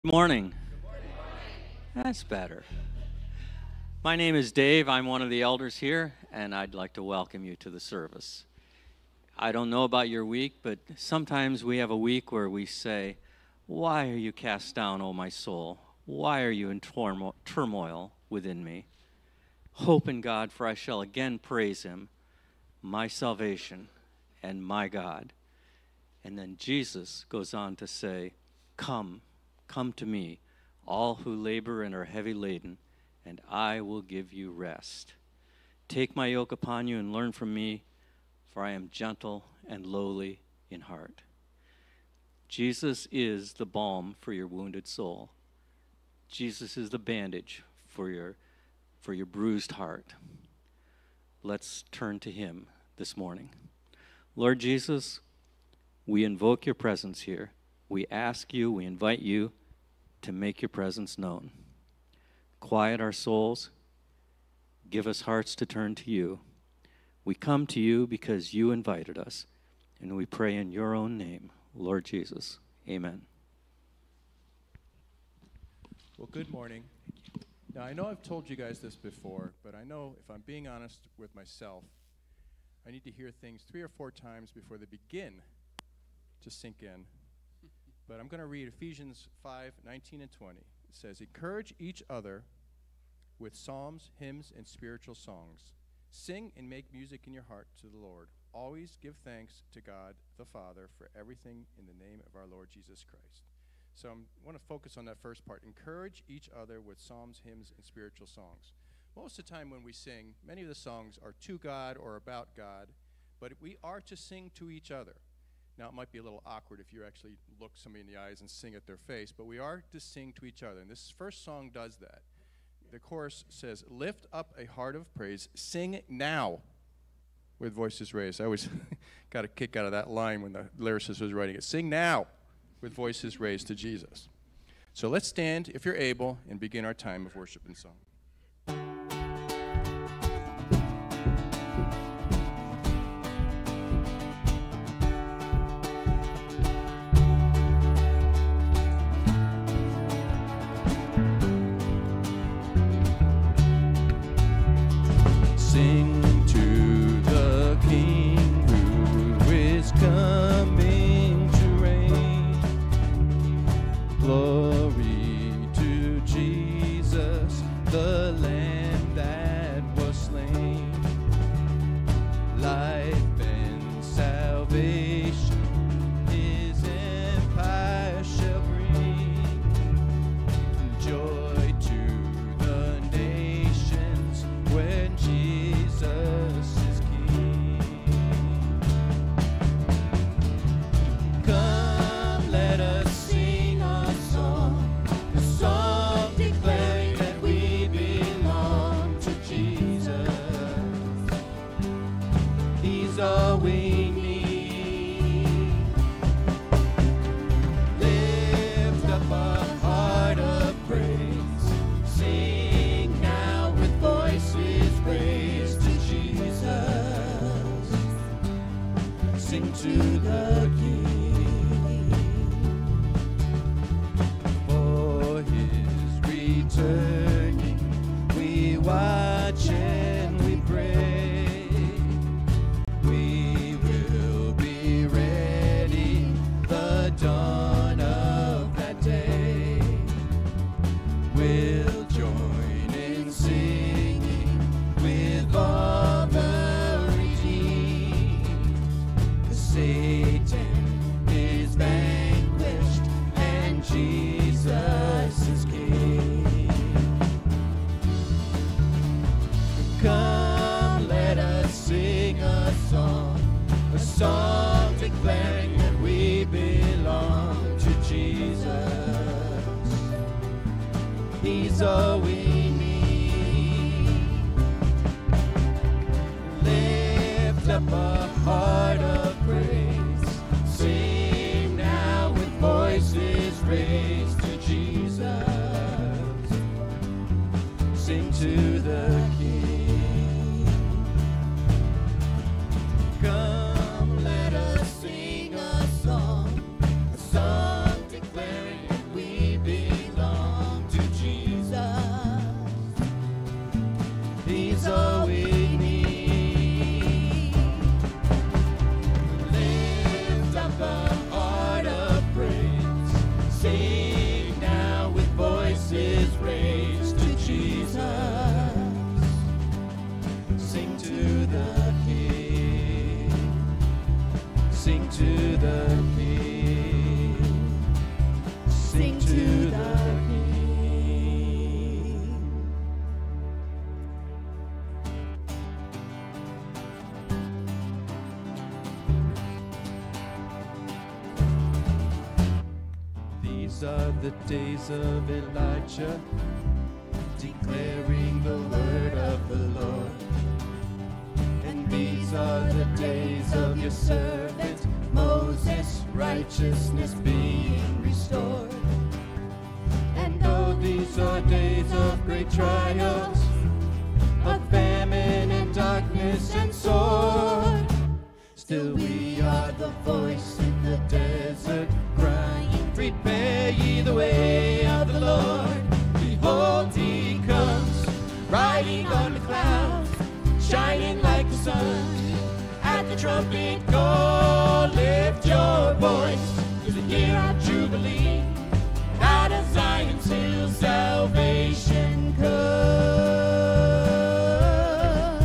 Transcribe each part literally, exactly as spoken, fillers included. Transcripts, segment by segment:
Good morning. That's better. My name is Dave. I'm one of the elders here, and I'd like to welcome you to the service. I don't know about your week, but sometimes we have a week where we say, "Why are you cast down, O my soul? Why are you in turmo- turmoil within me? Hope in God, for I shall again praise him, my salvation and my God." And then Jesus goes on to say, "Come, come to me, all who labor and are heavy laden, and I will give you rest. Take my yoke upon you and learn from me, for I am gentle and lowly in heart." Jesus is the balm for your wounded soul. Jesus is the bandage for your, for your bruised heart. Let's turn to him this morning. Lord Jesus, we invoke your presence here. We ask you, we invite you to make your presence known. Quiet our souls. Give us hearts to turn to you. We come to you because you invited us, and we pray in your own name, Lord Jesus. Amen. Well, good morning. Now, I know I've told you guys this before, but I know if I'm being honest with myself, I need to hear things three or four times before they begin to sink in. But I'm going to read Ephesians five, nineteen and twenty. It says, "Encourage each other with psalms, hymns, and spiritual songs. Sing and make music in your heart to the Lord. Always give thanks to God the Father for everything in the name of our Lord Jesus Christ." So I want to focus on that first part. Encourage each other with psalms, hymns, and spiritual songs. Most of the time when we sing, many of the songs are to God or about God, but we are to sing to each other. Now, it might be a little awkward if you actually look somebody in the eyes and sing at their face, but we are to sing to each other. And this first song does that. The chorus says, "Lift up a heart of praise, sing now with voices raised." I always got a kick out of that line when the lyricist was writing it. Sing now with voices raised to Jesus. So let's stand, if you're able, and begin our time of worship and song. Song declaring we belong. the King. These are the days of Elijah, declaring the word of the Lord. And these are the days of your servant Moses, righteousness being restored. And though these are days of great trials, of famine and darkness and sword, still we are the voice in the desert crying, prepare ye the way of the Lord. Behold, he comes, riding on the clouds, shining like the sun. At the trumpet call, lift your voice, 'tis the year of Jubilee. Out of Zion's hill, salvation comes.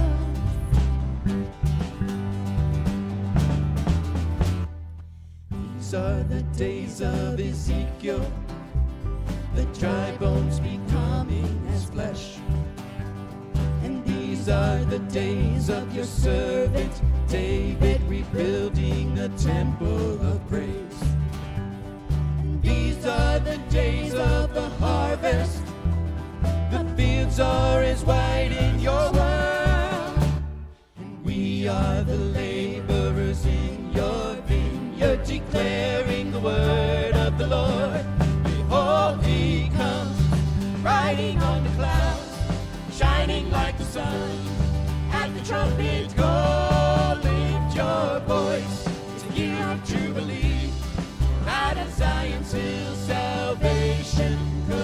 These are the days of Ezekiel, the dry bones becoming as flesh. And these are the days of your servant David, rebuilding a temple of praise. And these are the days of the harvest, the fields are as white in your world. And we are the laborers in your vineyard, declaring the word of the Lord. Behold, he comes, riding on the clouds, shining like the sun. At the trumpet call, lift your voice, it's a year of Jubilee. Out of Zion's hill, salvation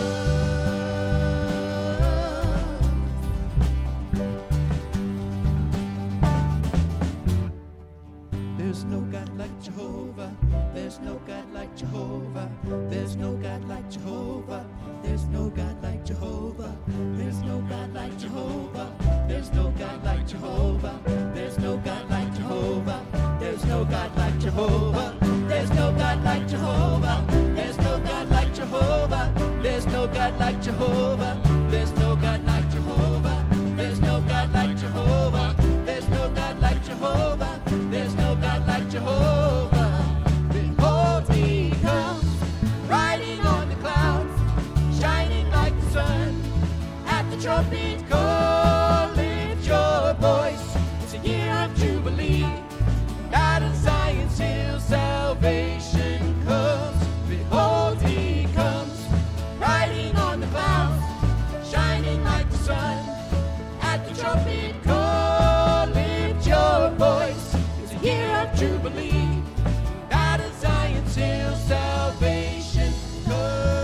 comes. There's no God like Jehovah, there's no God like Jehovah, there's no God like Jehovah, there's no God like Jehovah, there's no God like Jehovah, there's no God like Jehovah, there's no God like Jehovah, there's no God like Jehovah, there's no God like Jehovah, there's no God like Jehovah, there's no God like Jehovah, there's no God like Jehovah, there's no God like Jehovah, there's no God like Jehovah, there's no God like Jehovah. Behold, he comes, riding on the clouds, shining like the sun. At the trumpet call, lift your voice, it's a year of Jubilee. Out of Zion's hill, salvation comes. Behold, he comes, riding on the clouds, shining like the sun. At the trumpet call, lift your voice, it's a year of Jubilee. Out of Zion's hill, salvation comes.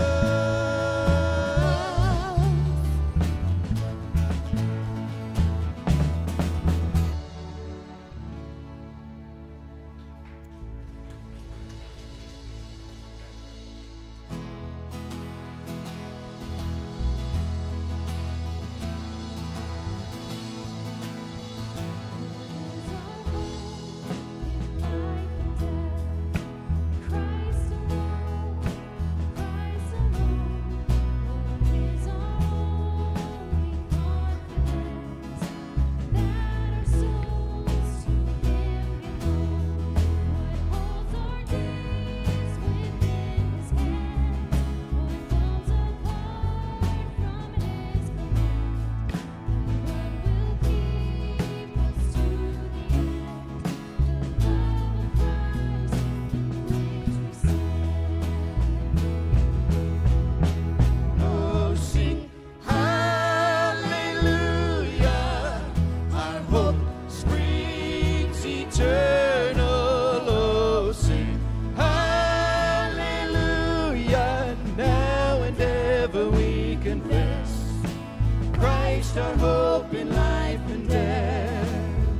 Our hope in life and death.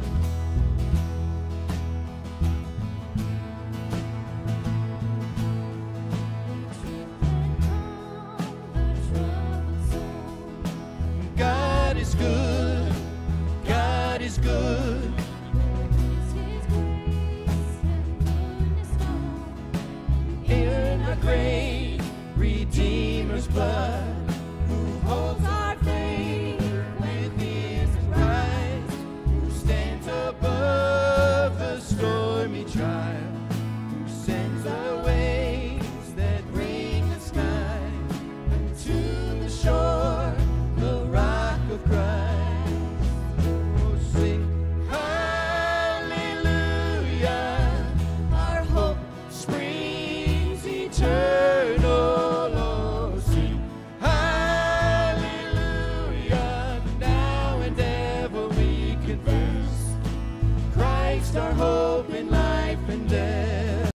God is good, God is good. In a great redeemer. Redeemer's blood, who holds our faith with ears of Christ, who stands above the stormy trial, who sends the waves that bring the sky unto the shore, the rock of Christ. Oh, sing hallelujah, our hope springs eternal. Oh, sing hallelujah, now and ever we confess Christ our hope in life and death.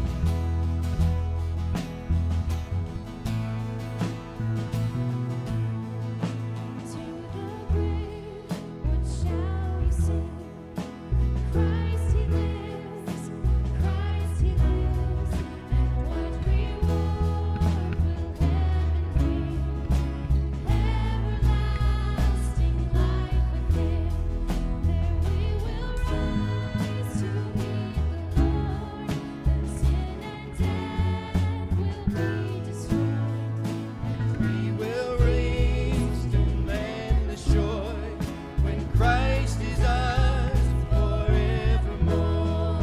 To the grave, what shall we sing? Christ he lives, Christ he lives, and what reward will heaven bring? Everlasting life with him, there we will rise to meet the Lord. Then sin and death will be destroyed, and We will raise to endless joy when Christ is ours forevermore.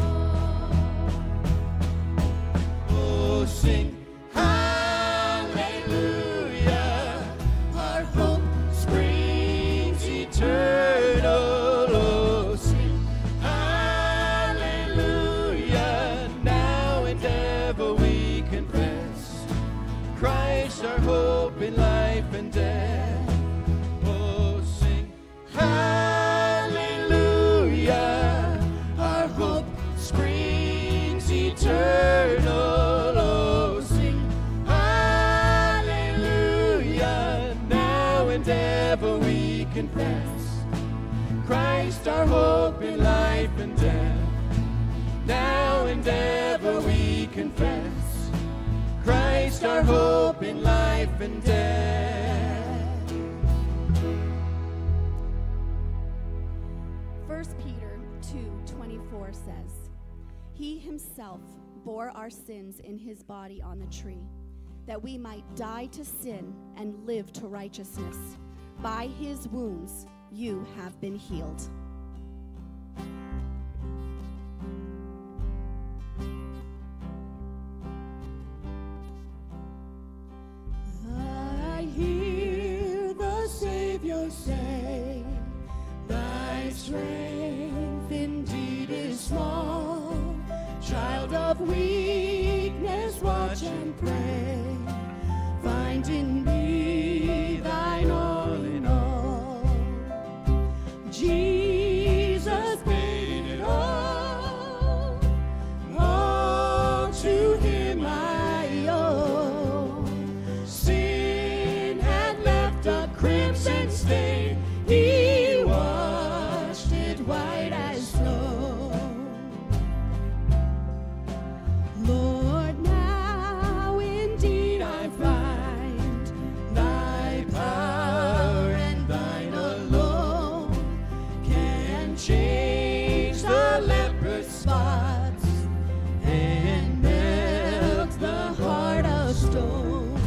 Oh, sing hallelujah, our hope springs eternal. Oh, sing hallelujah, now and ever we confess Christ our hope in life and death. Oh, sing hallelujah, our hope springs eternal. Oh, sing hallelujah, now and ever we confess Christ our hope in life and death. Now and ever we confess Christ our hope in life and death. First Peter two twenty-four says, He himself bore our sins in his body on the tree, that we might die to sin and live to righteousness. By his wounds you have been healed. I hear the Savior say, Thy strength indeed is small. Child of weakness, watch and pray. Find in me thine all in all. Jesus paid it all. All to him I owe. Sin had left a crimson stain. He washed it white as snow. Lord, now indeed I find thy power and thine alone can change the leper's spots and melt the heart of stone.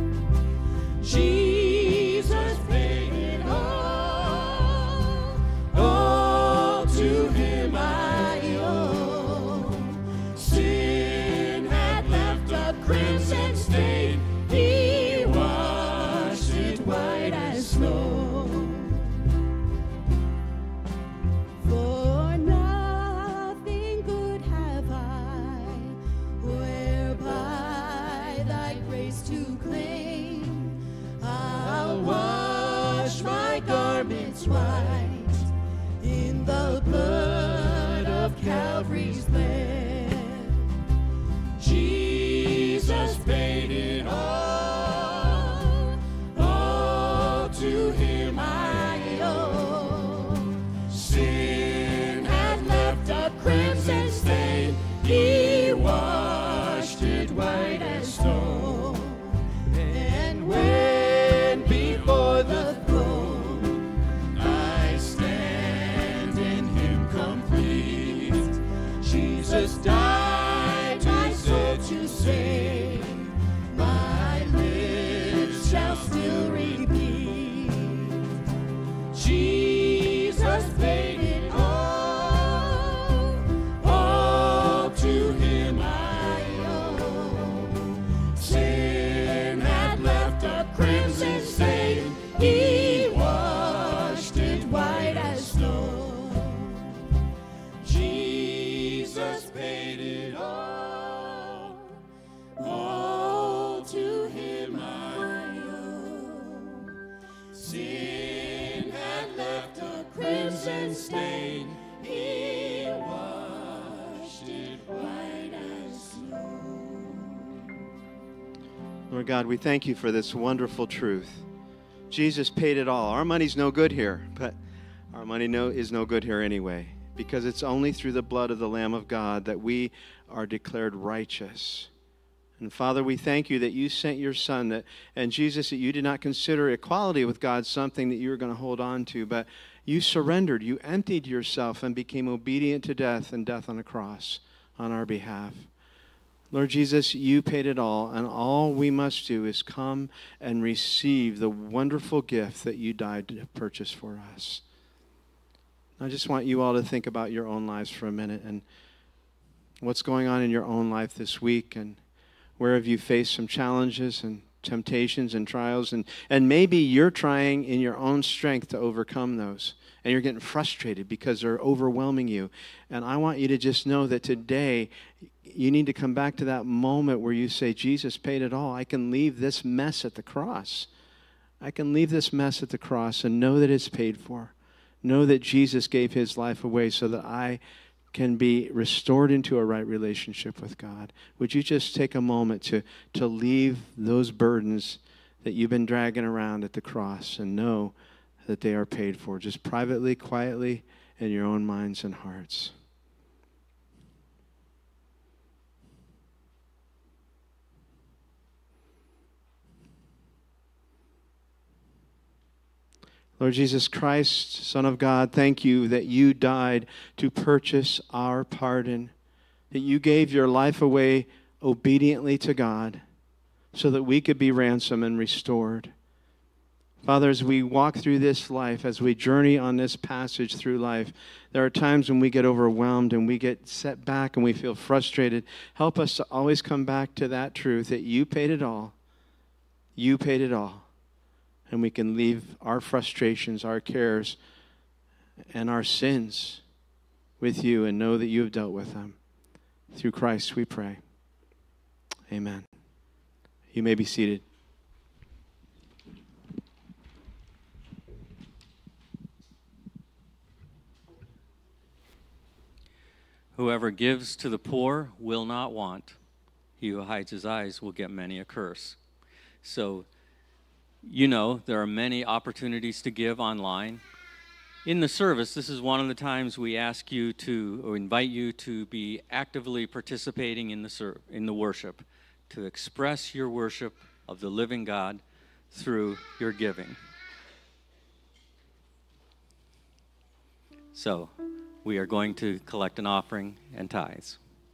Jesus paid it all, all to him I owe. Sin had left a crimson stain, he washed it white as snow. For nothing good have I, whereby thy grace to claim. I'll wash my garments white in the blood of Calvary's Lamb. Jesus paid it all, all to him Lord God, we thank you for this wonderful truth. Jesus paid it all. Our money's no good here, but our money no, is no good here anyway, because it's only through the blood of the Lamb of God that we are declared righteous. And Father, we thank you that you sent your Son, that, and Jesus, that you did not consider equality with God something that you were going to hold on to, but you surrendered, you emptied yourself and became obedient to death, and death on a cross on our behalf. Lord Jesus, you paid it all, and all we must do is come and receive the wonderful gift that you died to purchase for us. I just want you all to think about your own lives for a minute and what's going on in your own life this week, and where have you faced some challenges and temptations and trials, and, and maybe you're trying in your own strength to overcome those, and you're getting frustrated because they're overwhelming you. And I want you to just know that today you need to come back to that moment where you say, Jesus paid it all. I can leave this mess at the cross. I can leave this mess at the cross and know that it's paid for. Know that Jesus gave his life away so that I can be restored into a right relationship with God. Would you just take a moment to, to leave those burdens that you've been dragging around at the cross and know that they are paid for, just privately, quietly, in your own minds and hearts. Lord Jesus Christ, Son of God, thank you that you died to purchase our pardon, that you gave your life away obediently to God so that we could be ransomed and restored. Father, as we walk through this life, as we journey on this passage through life, there are times when we get overwhelmed and we get set back and we feel frustrated. Help us to always come back to that truth that you paid it all. You paid it all. And we can leave our frustrations, our cares, and our sins with you and know that you have dealt with them. Through Christ we pray. Amen. You may be seated. Whoever gives to the poor will not want. He who hides his eyes will get many a curse. So, you know, there are many opportunities to give online. In the service, this is one of the times we ask you to, or invite you to be actively participating in the ser- in the worship, to express your worship of the living God through your giving. So, we are going to collect an offering and tithes.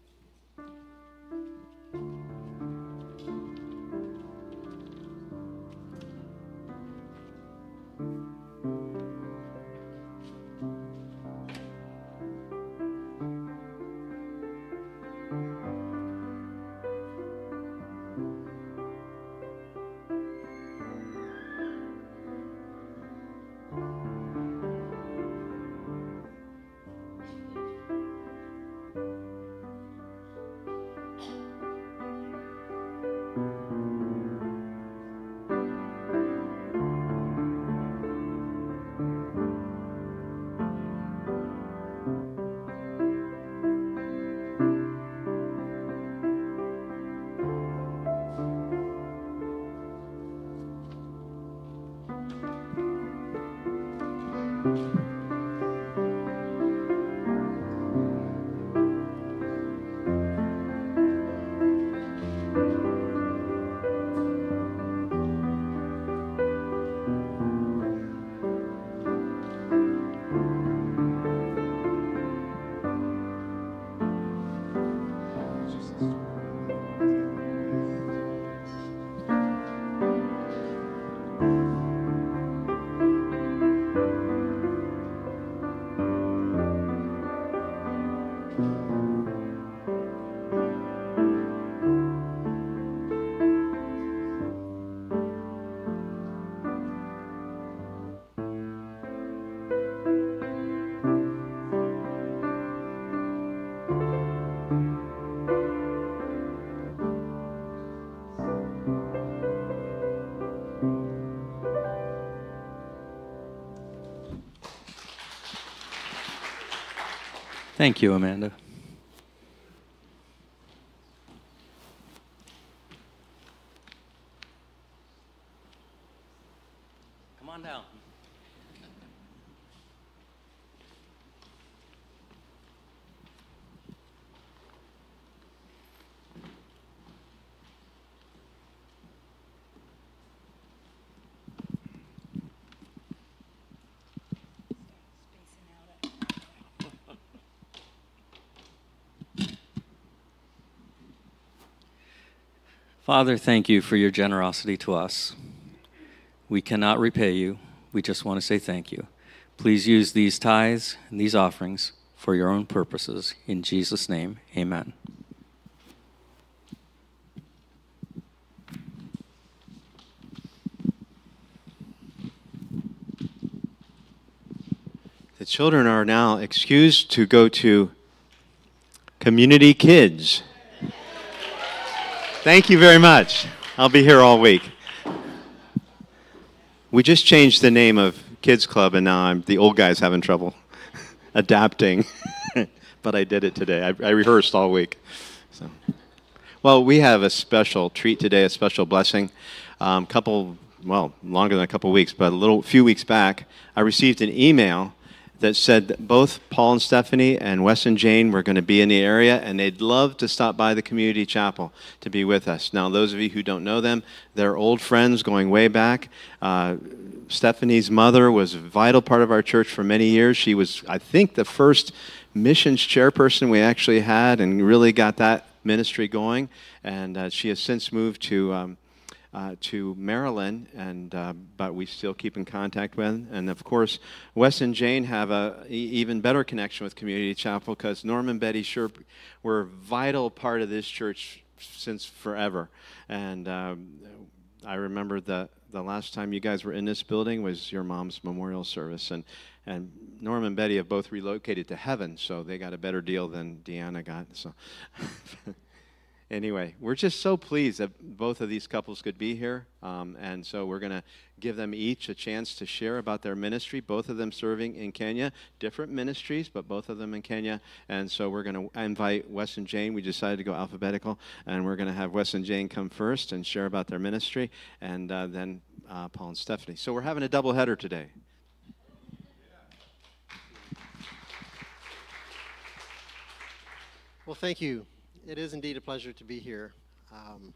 Thank you, Amanda. on down. Father, thank you for your generosity to us. We cannot repay you. We just want to say thank you. Please use these tithes and these offerings for your own purposes. In Jesus' name, amen. The children are now excused to go to Community Kids. Thank you very much. I'll be here all week. We just changed the name of Kids Club, and now I'm the old guy's having trouble adapting. But I did it today. I, I rehearsed all week. So, well, we have a special treat today, a special blessing. Um, couple, well, longer than a couple weeks, but a little few weeks back, I received an email that said that both Paul and Stephanie and Wes and Jane were going to be in the area, and they'd love to stop by the community chapel to be with us. Now, those of you who don't know them, they're old friends going way back. Uh, Stephanie's mother was a vital part of our church for many years. She was, I think, the first missions chairperson we actually had and really got that ministry going. And uh, she has since moved to um, Uh, to Maryland, and uh, but we still keep in contact with. And of course, Wes and Jane have a e- even better connection with Community Chapel because Norm and Betty sure were a vital part of this church since forever. And um, I remember the the last time you guys were in this building was your mom's memorial service, and and Norm and Betty have both relocated to heaven, so they got a better deal than Deanna got. So. Anyway, we're just so pleased that both of these couples could be here, um, and so we're going to give them each a chance to share about their ministry, both of them serving in Kenya, different ministries, but both of them in Kenya, and so we're going to invite Wes and Jane. We decided to go alphabetical, and we're going to have Wes and Jane come first and share about their ministry, and uh, then uh, Paul and Stephanie. So we're having a double header today. Well, thank you. It is indeed a pleasure to be here. Um,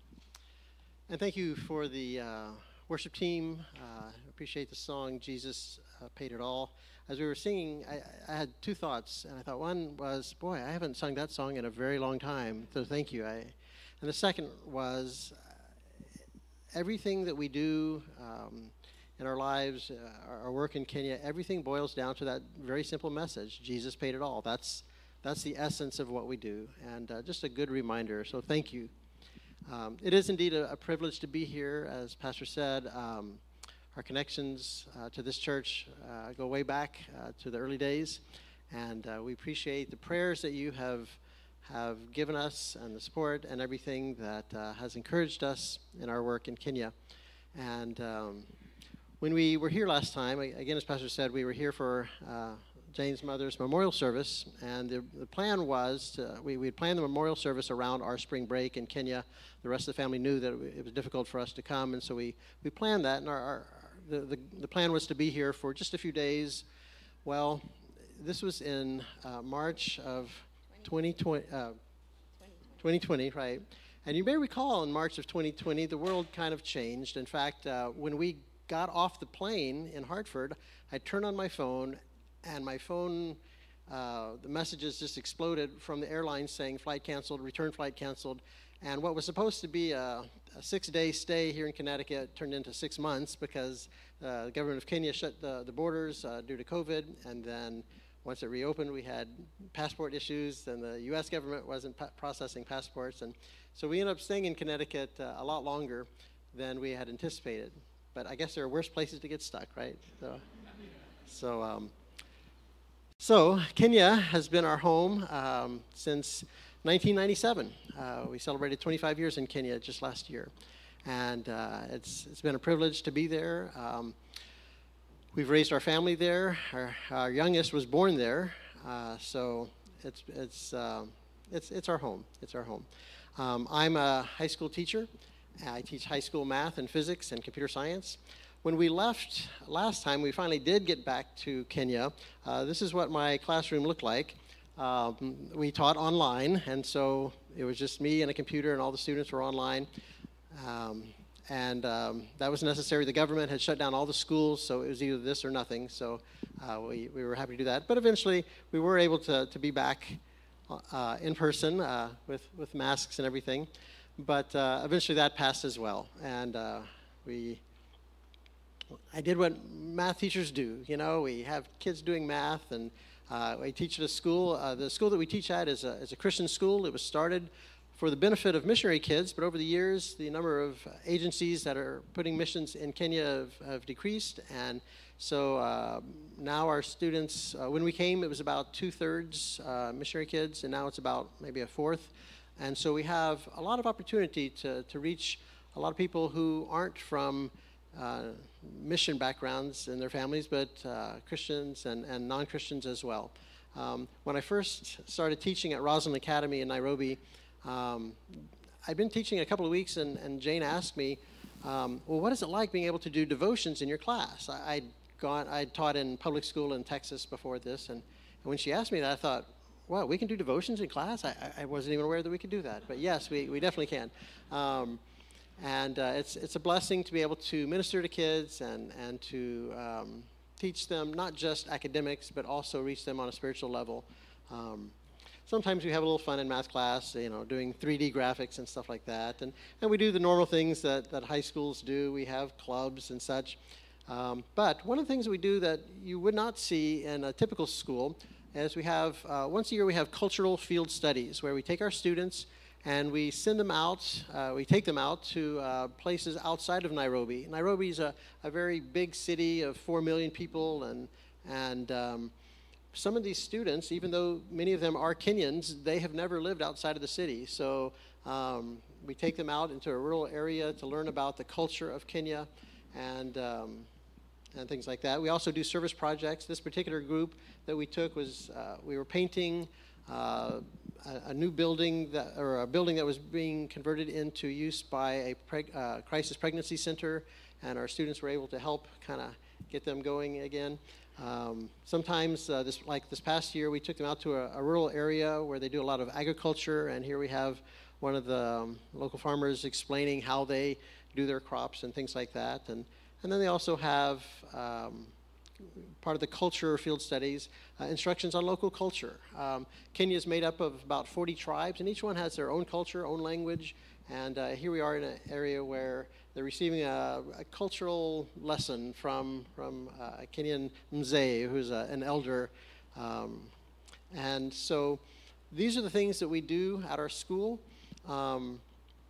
and thank you for the uh, worship team. Uh, appreciate the song, Jesus uh, Paid It All. As we were singing, I, I had two thoughts. And I thought one was, boy, I haven't sung that song in a very long time, so thank you. I, and the second was, uh, everything that we do um, in our lives, uh, our, our work in Kenya, everything boils down to that very simple message, Jesus paid it all. That's That's the essence of what we do, and uh, just a good reminder, so thank you. Um, it is indeed a, a privilege to be here, as Pastor said. Um, our connections uh, to this church uh, go way back uh, to the early days, and uh, we appreciate the prayers that you have have given us and the support and everything that uh, has encouraged us in our work in Kenya. And um, when we were here last time, again, as Pastor said, we were here for uh, Jane's mother's memorial service, and the, the plan was to, we we planned the memorial service around our spring break in Kenya. The rest of the family knew that it was difficult for us to come, and so we, we planned that, and our, our the, the the plan was to be here for just a few days. Well, this was in uh, March of twenty twenty, uh, twenty twenty, right? And you may recall in March of twenty twenty, the world kind of changed. In fact, uh, when we got off the plane in Hartford, I turned on my phone, and my phone, uh, the messages just exploded from the airline saying flight canceled, return flight canceled. And what was supposed to be a, a six-day stay here in Connecticut turned into six months because uh, the government of Kenya shut the, the borders uh, due to COVID. And then once it reopened, we had passport issues, and the U S government wasn't pa- processing passports. And so we ended up staying in Connecticut uh, a lot longer than we had anticipated. But I guess there are worse places to get stuck, right? So, so um, So Kenya has been our home um, since nineteen ninety-seven. Uh, we celebrated twenty-five years in Kenya just last year, and uh, it's it's been a privilege to be there. Um, we've raised our family there. Our, our youngest was born there, uh, so it's it's uh, it's it's our home. It's our home. Um, I'm a high school teacher. I teach high school math and physics and computer science. when we left last time, we finally did get back to Kenya. Uh, this is what my classroom looked like. Um, we taught online, and so it was just me and a computer, and all the students were online. Um, and um, that was necessary. The government had shut down all the schools, so it was either this or nothing. So uh, we, we were happy to do that. But eventually, we were able to, to be back uh, in person uh, with, with masks and everything. But uh, eventually that passed as well. And uh, we, I did what math teachers do. You know, we have kids doing math, and uh, we teach at a school. Uh, the school that we teach at is a, is a Christian school. It was started for the benefit of missionary kids, but over the years, the number of agencies that are putting missions in Kenya have, have decreased. And so uh, now our students, uh, when we came, it was about two-thirds uh, missionary kids, and now it's about maybe a fourth. And so we have a lot of opportunity to, to reach a lot of people who aren't from uh, mission backgrounds in their families, but uh, Christians and, and non-Christians as well. Um, when I first started teaching at Roslyn Academy in Nairobi, um, I'd been teaching a couple of weeks, and, and Jane asked me, um, well, what is it like being able to do devotions in your class? I, I'd, gone, I'd taught in public school in Texas before this, and, and when she asked me that, I thought, wow, we can do devotions in class? I, I wasn't even aware that we could do that. But yes, we, we definitely can. Um, and uh, it's, it's a blessing to be able to minister to kids and, and to um, teach them not just academics, but also reach them on a spiritual level. Um, sometimes we have a little fun in math class, you know, doing three D graphics and stuff like that. And, and we do the normal things that, that high schools do. We have clubs and such. Um, but one of the things we do that you would not see in a typical school is we have, uh, once a year we have cultural field studies where we take our students and we send them out, uh, we take them out to uh, places outside of Nairobi. Nairobi is a, a very big city of four million people, and, and um, some of these students, even though many of them are Kenyans, they have never lived outside of the city. So um, we take them out into a rural area to learn about the culture of Kenya and um, and things like that. We also do service projects. This particular group that we took was, uh, we were painting uh, a, a new building, that, or a building that was being converted into use by a preg uh, crisis pregnancy center, and our students were able to help kind of get them going again. Um, sometimes, uh, this, like this past year, we took them out to a, a rural area where they do a lot of agriculture, and here we have one of the um, local farmers explaining how they do their crops and things like that. And And then they also have um, part of the culture field studies, uh, instructions on local culture. Um, Kenya is made up of about forty tribes, and each one has their own culture, own language. And uh, here we are in an area where they're receiving a, a cultural lesson from, from uh, a Kenyan mzee, who's a, an elder. Um, and so these are the things that we do at our school. Um,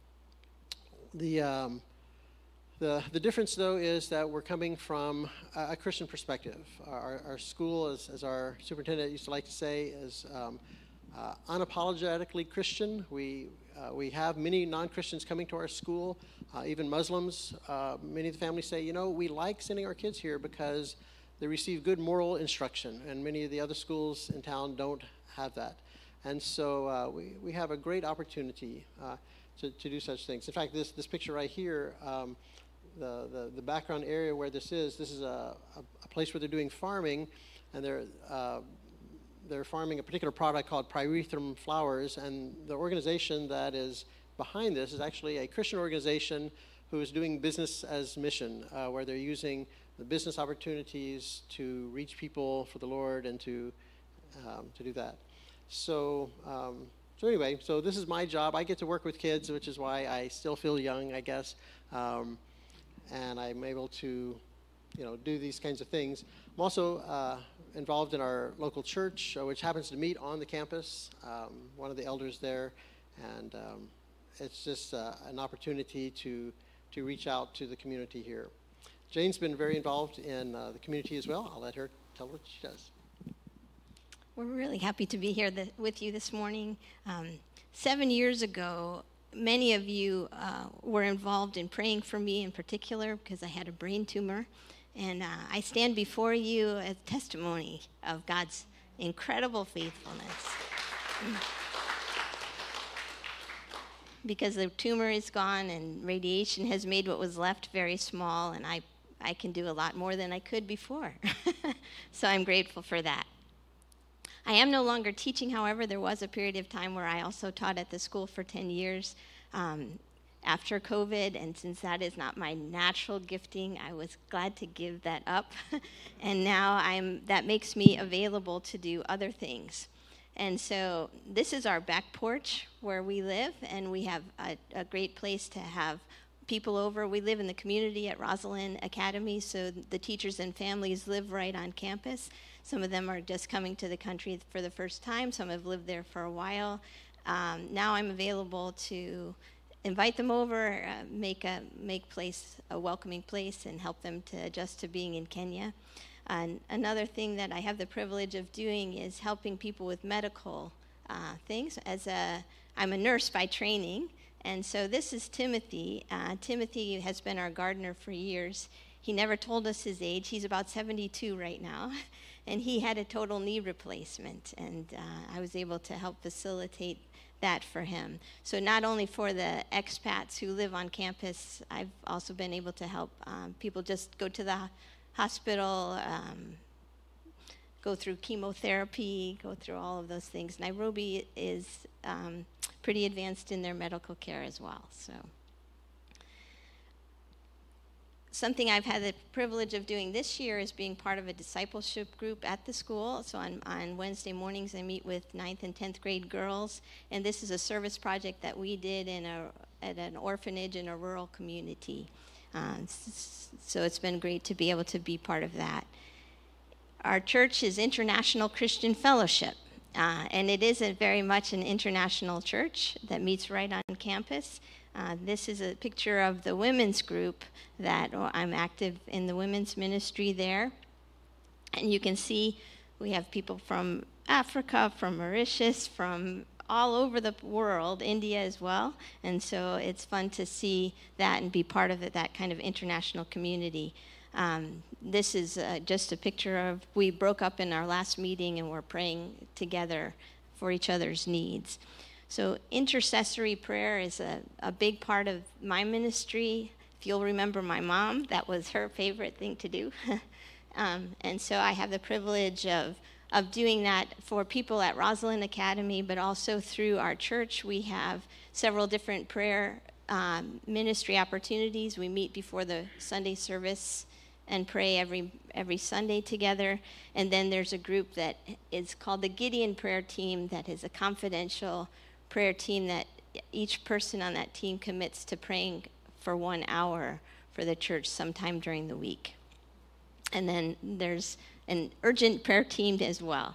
the... Um, The, the difference, though, is that we're coming from a, a Christian perspective. Our, our school, as, as our superintendent used to like to say, is um, uh, unapologetically Christian. We, uh, we have many non-Christians coming to our school, uh, even Muslims. Uh, many of the families say, you know, we like sending our kids here because they receive good moral instruction, and many of the other schools in town don't have that. And so uh, we, we have a great opportunity uh, to, to do such things. In fact, this, this picture right here, um, The, the, the background area where this is, this is a, a, a place where they're doing farming, and they're, uh, they're farming a particular product called pyrethrum flowers, and the organization that is behind this is actually a Christian organization who is doing business as mission, uh, where they're using the business opportunities to reach people for the Lord and to, um, to do that. So, um, so anyway, so this is my job. I get to work with kids, which is why I still feel young, I guess. Um, and I'm able to, you know, do these kinds of things. I'm also uh, involved in our local church, uh, which happens to meet on the campus, um, one of the elders there, and um, it's just uh, an opportunity to, to reach out to the community here. Jane's been very involved in uh, the community as well. I'll let her tell what she does. We're really happy to be here th with you this morning. Um, seven years ago, many of you uh, were involved in praying for me in particular because I had a brain tumor. And uh, I stand before you as testimony of God's incredible faithfulness. Because the tumor is gone and radiation has made what was left very small, and I I can do a lot more than I could before. So I'm grateful for that. I am no longer teaching, however. There was a period of time where I also taught at the school for ten years um, after COVID, and since that is not my natural gifting, I was glad to give that up. And now I'm, that makes me available to do other things. And so this is our back porch where we live, and we have a, a great place to have people over. We live in the community at Rosalind Academy, so the teachers and families live right on campus. Some of them are just coming to the country for the first time. Some have lived there for a while. Um, now I'm available to invite them over, uh, make a make place a welcoming place, and help them to adjust to being in Kenya. And another thing that I have the privilege of doing is helping people with medical uh, things. As a, I'm a nurse by training, and so this is Timothy. Uh, Timothy has been our gardener for years. He never told us his age. He's about seventy-two right now, and he had a total knee replacement, and uh, I was able to help facilitate that for him. So not only for the expats who live on campus, I've also been able to help um, people just go to the hospital, um, go through chemotherapy, go through all of those things. Nairobi is um, pretty advanced in their medical care as well. So something I've had the privilege of doing this year is being part of a discipleship group at the school. So on, on Wednesday mornings, I meet with ninth and tenth grade girls, and this is a service project that we did in a, at an orphanage in a rural community. Uh, so it's been great to be able to be part of that. Our church is International Christian Fellowship, uh, and it is a very much an international church that meets right on campus. Uh, this is a picture of the women's group that oh, I'm active in the women's ministry there. And you can see we have people from Africa, from Mauritius, from all over the world, India as well. And so it's fun to see that and be part of it, that kind of international community. Um, this is uh, just a picture of, we broke up in our last meeting and we're praying together for each other's needs. So intercessory prayer is a, a big part of my ministry. If you'll remember my mom, that was her favorite thing to do. um, and so I have the privilege of, of doing that for people at Rosalind Academy, but also through our church. We have several different prayer um, ministry opportunities. We meet before the Sunday service and pray every every Sunday together. And then there's a group that is called the Gideon Prayer Team that is a confidential prayer team that each person on that team commits to praying for one hour for the church sometime during the week. And then there's an urgent prayer team as well.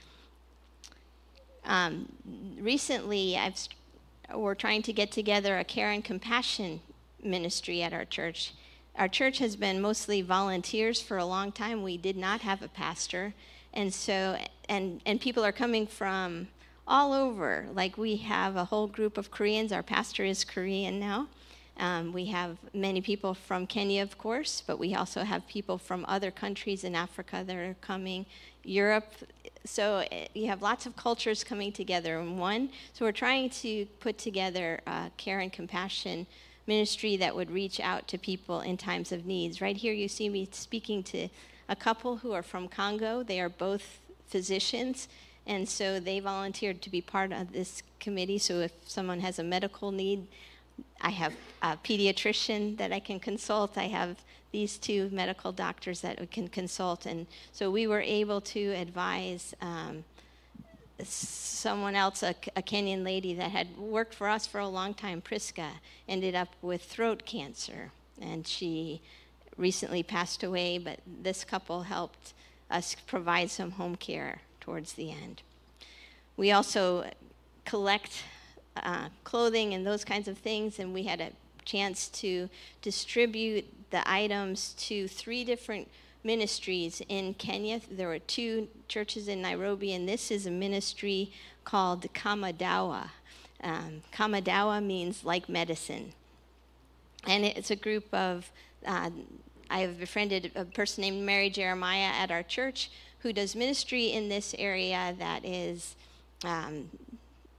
Um, recently, I've we're trying to get together a care and compassion ministry at our church. Our church has been mostly volunteers for a long time. We did not have a pastor, and so and and people are coming from all over. Like, we have a whole group of Koreans. Our pastor is Korean now. Um, we have many people from Kenya, of course, but we also have people from other countries in Africa that are coming, Europe. So uh, you have lots of cultures coming together in one. So we're trying to put together a care and compassion ministry that would reach out to people in times of needs. Right here you see me speaking to a couple who are from Congo. They are both physicians, and so they volunteered to be part of this committee. So if someone has a medical need, I have a pediatrician that I can consult. I have these two medical doctors that we can consult. And so we were able to advise um, someone else, a, a Kenyan lady that had worked for us for a long time, Priska, ended up with throat cancer. And she recently passed away, but this couple helped us provide some home care towards the end. We also collect uh, clothing and those kinds of things, and we had a chance to distribute the items to three different ministries in Kenya. There were two churches in Nairobi, and this is a ministry called Kamadawa. Um, Kamadawa means like medicine. And it's a group of, uh, I have befriended a person named Mary Jeremiah at our church who does ministry in this area that is um,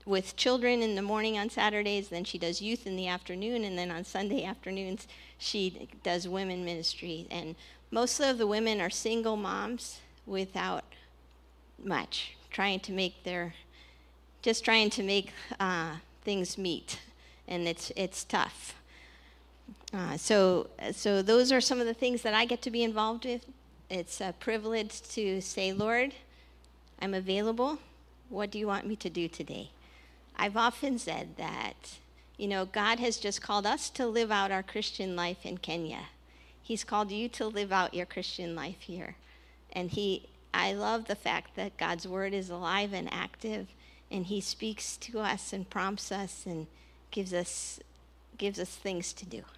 with children in the morning on Saturdays, then she does youth in the afternoon, and then on Sunday afternoons she does women ministry. And most of the women are single moms without much, trying to make their, just trying to make uh, things meet, and it's it's tough. Uh, so so those are some of the things that I get to be involved with. It's a privilege to say, Lord, I'm available. What do you want me to do today? I've often said that, you know, God has just called us to live out our Christian life in Kenya. He's called you to live out your Christian life here. And he, I love the fact that God's word is alive and active, and he speaks to us and prompts us and gives us, gives us things to do.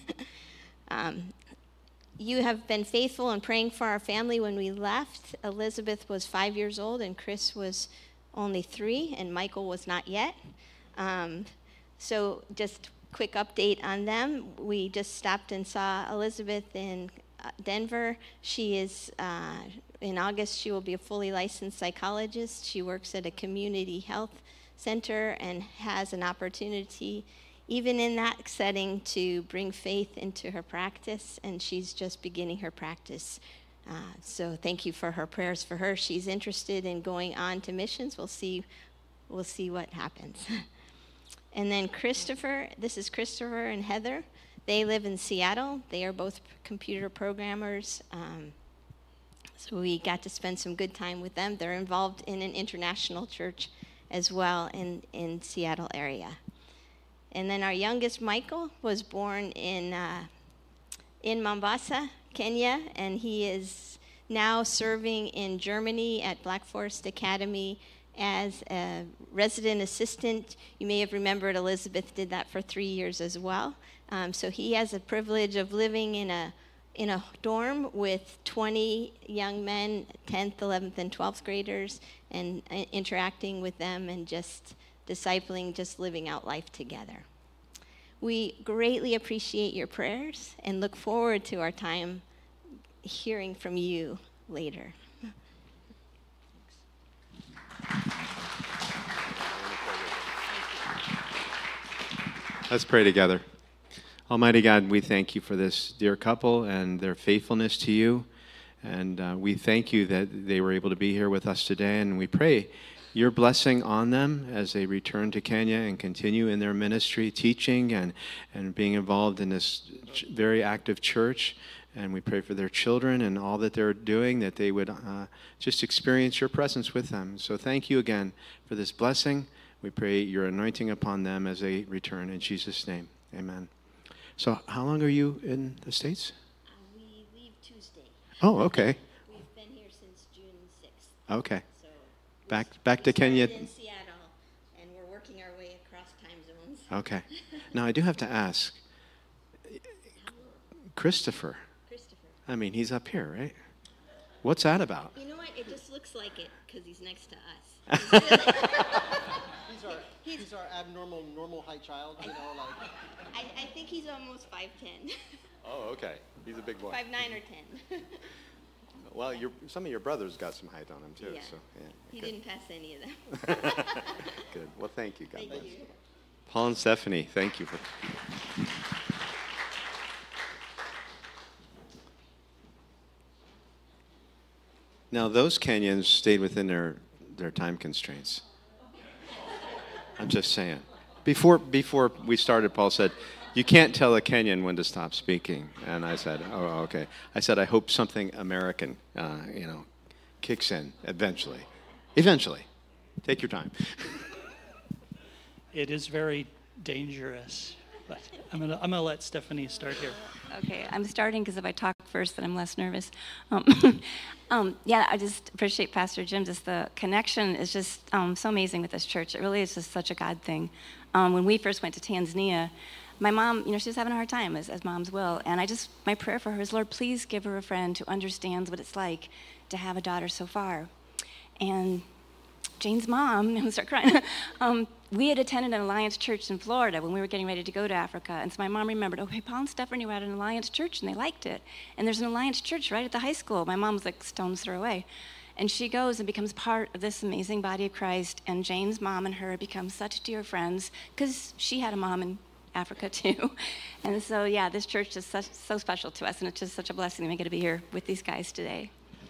um, you have been faithful in praying for our family when we left. Elizabeth was five years old, and Chris was only three, and Michael was not yet. Um, so just quick update on them. We just stopped and saw Elizabeth in uh, Denver. She is, uh, in August, she will be a fully licensed psychologist. She works at a community health center and has an opportunity, even in that setting, to bring faith into her practice, and she's just beginning her practice. Uh, so thank you for her prayers for her. She's interested in going on to missions. We'll see, we'll see what happens. And then Christopher, this is Christopher and Heather. They live in Seattle. They are both computer programmers. Um, so we got to spend some good time with them. They're involved in an international church as well in, in Seattle area. And then our youngest, Michael, was born in uh, in Mombasa, Kenya, and he is now serving in Germany at Black Forest Academy as a resident assistant. You may have remembered Elizabeth did that for three years as well. Um, so he has a privilege of living in a in a dorm with twenty young men, tenth, eleventh, and twelfth graders, and uh, interacting with them and just discipling, just living out life together. We greatly appreciate your prayers and look forward to our time hearing from you later. Let's pray together. Almighty God, we thank you for this dear couple and their faithfulness to you. And uh, we thank you that they were able to be here with us today. And we pray your blessing on them as they return to Kenya and continue in their ministry, teaching and, and being involved in this ch- very active church. And we pray for their children and all that they're doing, that they would uh, just experience your presence with them. So thank you again for this blessing. We pray your anointing upon them as they return. In Jesus' name, amen. So how long are you in the States? Uh, we leave Tuesday. Oh, okay. We've been here since June sixth. Okay. So Back back we to Kenya. started in Seattle, and we're working our way across time zones. Okay. Now I do have to ask, Christopher. Christopher. I mean, he's up here, right? What's that about? You know what? It just looks like it because he's next to us. He's our, he's our abnormal, normal height child, you know, like. I, I think he's almost five ten. Oh, okay. He's a big boy. five nine or ten. Well, your, some of your brothers got some height on him too. Yeah. So yeah. He good. didn't pass any of them. Good. Well, thank you, God Thank bless. you. Paul and Stephanie, thank you for. Now, those Kenyans stayed within their, their time constraints. I'm just saying. Before, before we started, Paul said, you can't tell a Kenyan when to stop speaking. And I said, oh, okay. I said, I hope something American, uh, you know, kicks in eventually. Eventually. Take your time. It is very dangerous, but I'm gonna I'm gonna let Stephanie start here. Okay, I'm starting because if I talk first, then I'm less nervous. Um, um, yeah, I just appreciate Pastor Jim. Just the connection is just um, so amazing with this church. It really is just such a God thing. Um, when we first went to Tanzania, my mom, you know, she was having a hard time, as, as moms will, and I just, my prayer for her is, Lord, please give her a friend who understands what it's like to have a daughter so far. And Jane's mom, I'm gonna start crying. um, we had attended an Alliance church in Florida when we were getting ready to go to Africa, and so my mom remembered, okay, Paul and Stephanie were at an Alliance church, and they liked it. And there's an Alliance church right at the high school. My mom was like stone's throw away. And she goes and becomes part of this amazing body of Christ, and Jane's mom and her become such dear friends because she had a mom in Africa too. And so, yeah, this church is such, so special to us, and it's just such a blessing that we get to be here with these guys today.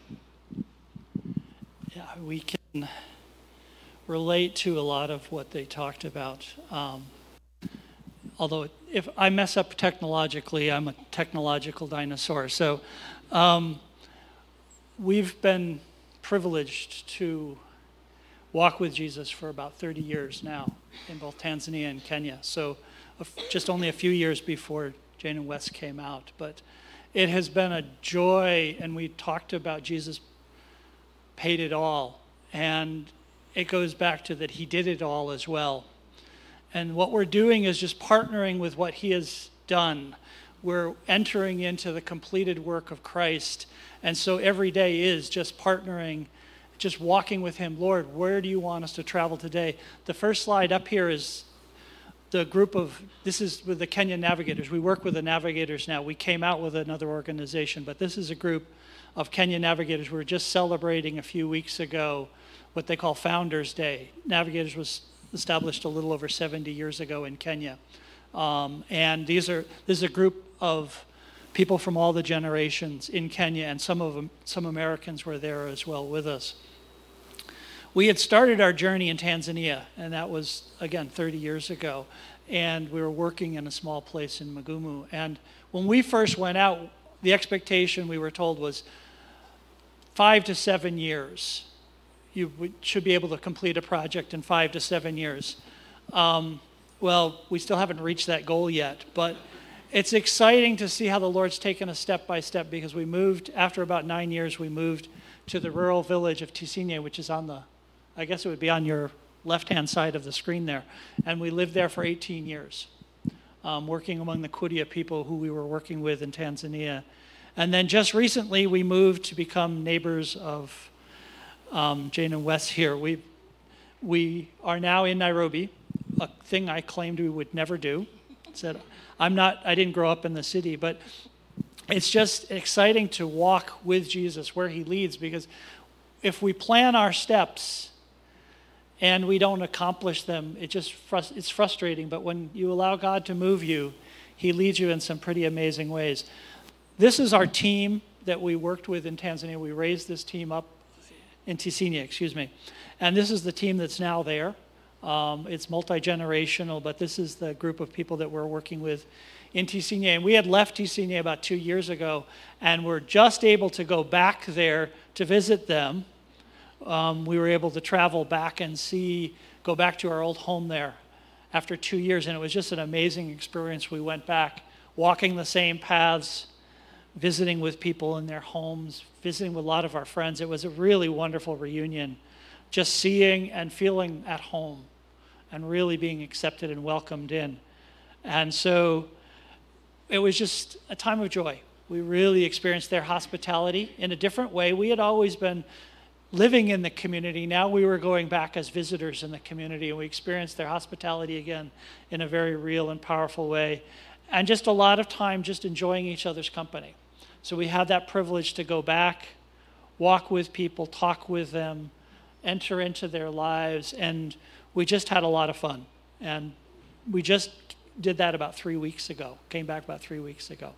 Yeah, we can relate to a lot of what they talked about. Um, although if I mess up technologically, I'm a technological dinosaur. So um, we've been privileged to walk with Jesus for about thirty years now in both Tanzania and Kenya. So a f- just only a few years before Jane and Wes came out. But it has been a joy, and we talked about Jesus paid it all. And it goes back to that he did it all as well. And what we're doing is just partnering with what he has done. We're entering into the completed work of Christ. And so every day is just partnering, just walking with him. Lord, where do you want us to travel today? The first slide up here is the group of, this is with the Kenyan Navigators. We work with the Navigators now. We came out with another organization, but this is a group of Kenyan Navigators. We were just celebrating a few weeks ago what they call Founders Day. Navigators was established a little over seventy years ago in Kenya. Um, and these are this is a group of people from all the generations in Kenya, and some of them, some Americans were there as well with us. We had started our journey in Tanzania, and that was, again, thirty years ago. And we were working in a small place in Magumu. And when we first went out, the expectation we were told was five to seven years. You would- should be able to complete a project in five to seven years. Um, well, we still haven't reached that goal yet, but it's exciting to see how the Lord's taken us step by step, because we moved, after about nine years, we moved to the rural village of Tisinye, which is on the, I guess it would be on your left-hand side of the screen there. And we lived there for eighteen years, um, working among the Kuria people who we were working with in Tanzania. And then just recently, we moved to become neighbors of um, Jane and Wes here. We, we are now in Nairobi, a thing I claimed we would never do. Said, I'm not, I didn't grow up in the city, but it's just exciting to walk with Jesus where he leads, because if we plan our steps and we don't accomplish them, it just frust- it's frustrating. But when you allow God to move you, he leads you in some pretty amazing ways. This is our team that we worked with in Tanzania. We raised this team up in Tisinye, excuse me. And this is the team that's now there. Um, it's multi-generational, but this is the group of people that we're working with in Tisinye. And we had left Tisinye about two years ago, and we're just able to go back there to visit them. Um, we were able to travel back and see, go back to our old home there after two years, and it was just an amazing experience. We went back, walking the same paths, visiting with people in their homes, visiting with a lot of our friends. It was a really wonderful reunion, just seeing and feeling at home and really being accepted and welcomed in. And so it was just a time of joy. We really experienced their hospitality in a different way. We had always been living in the community. Now we were going back as visitors in the community, and we experienced their hospitality again in a very real and powerful way. And just a lot of time just enjoying each other's company. So we had that privilege to go back, walk with people, talk with them, enter into their lives, and we just had a lot of fun. And we just did that about three weeks ago, came back about three weeks ago.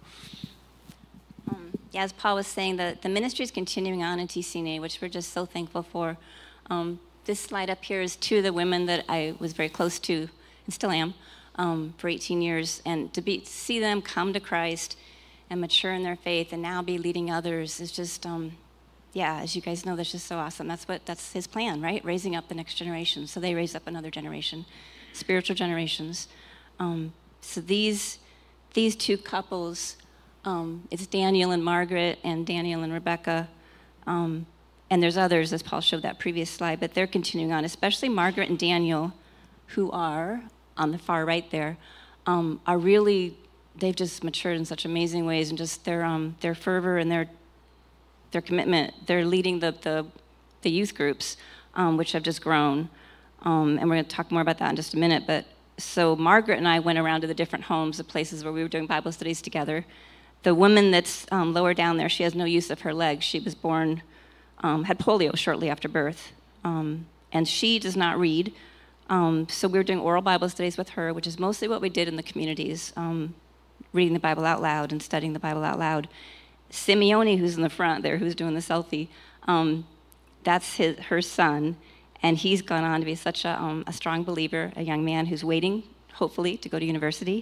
Um, yeah, as Paul was saying, the, the ministry is continuing on in Tisinye, which we're just so thankful for. Um, this slide up here is two of the women that I was very close to, and still am, um, for eighteen years. And to be see them come to Christ and mature in their faith and now be leading others is just, um, yeah, as you guys know, that's just so awesome. That's what that's his plan, right? Raising up the next generation. So they raise up another generation, spiritual generations. Um, so these these two couples, um, it's Daniel and Margaret and Daniel and Rebecca. Um, and there's others, as Paul showed that previous slide, but they're continuing on, especially Margaret and Daniel, who are on the far right there, um, are really, they've just matured in such amazing ways, and just their um, their fervor and their their commitment. They're leading the the, the youth groups, um, which have just grown. Um, and we're going to talk more about that in just a minute. But so Margaret and I went around to the different homes, the places where we were doing Bible studies together. The woman that's um, lower down there, she has no use of her legs. She was born um, had polio shortly after birth. Um, and she does not read. Um, so we were doing oral Bible studies with her, which is mostly what we did in the communities, um, reading the Bible out loud and studying the Bible out loud. Simeone, who's in the front there, who's doing the selfie, um, that's his, her son, and he's gone on to be such a, um, a strong believer, a young man who's waiting, hopefully, to go to university.